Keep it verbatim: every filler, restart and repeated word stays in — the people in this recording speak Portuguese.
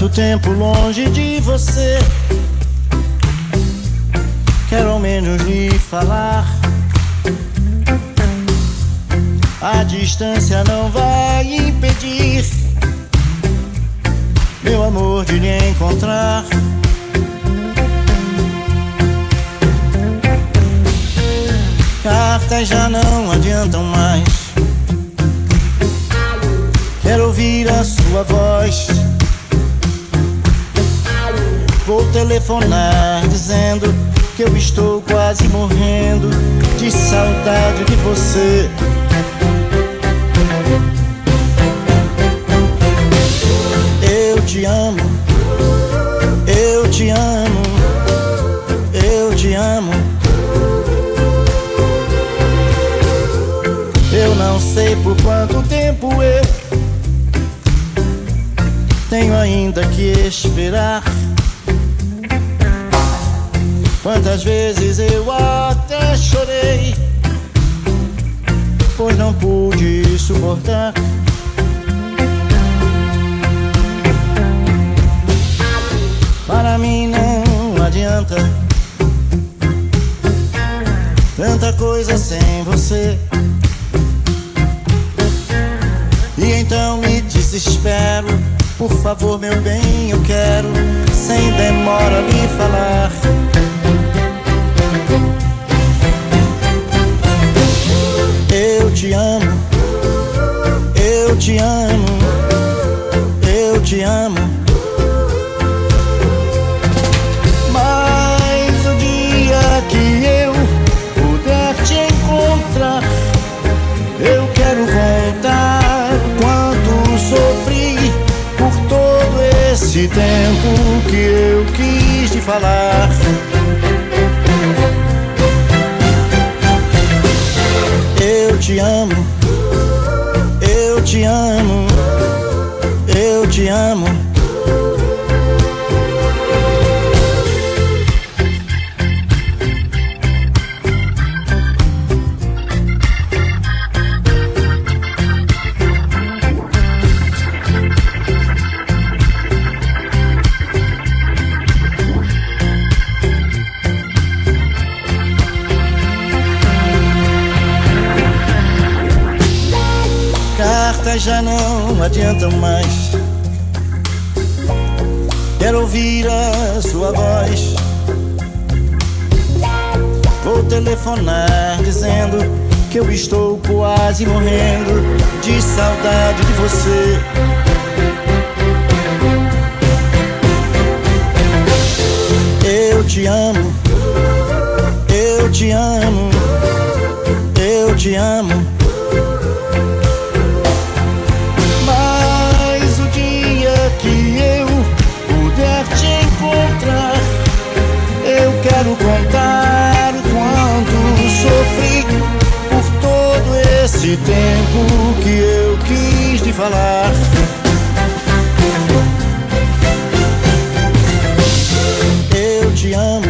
tanto tempo longe de você. Quero ao menos lhe falar. A distância não vai impedir, meu amor, de lhe encontrar. Cartas já não adiantam mais. Quero ouvir a sua voz. Vou telefonar dizendo que eu estou quase morrendo de saudade de você. Eu te amo, eu te amo, eu te amo. Eu não sei por quanto tempo eu tenho ainda que esperar. Quantas vezes eu até chorei, pois não pude suportar. Para mim não adianta tanta coisa sem você. E então me desespero. Por favor, meu bem, eu quero sem demora lhe falar. Eu te amo, eu te amo, eu te amo. Mas o dia que eu puder te encontrar, eu quero contar quanto sofri por todo esse tempo que eu quis te falar. Eu te amo, eu te amo, eu te amo. Cartas já não adiantam mais. Quero ouvir a sua voz. Vou telefonar dizendo que eu estou quase morrendo de saudade de você. Eu te amo, eu te amo, eu te amo. Que eu puder te encontrar, eu quero contar o quanto sofri por todo esse tempo que eu quis te falar. Eu te amo,